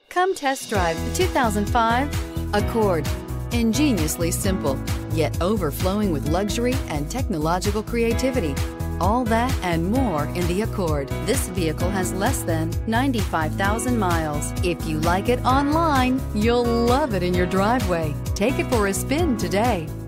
Come test drive the 2005 Accord. Ingeniously simple, yet overflowing with luxury and technological creativity. All that and more in the Accord. This vehicle has less than 95,000 miles. If you like it online, you'll love it in your driveway. Take it for a spin today.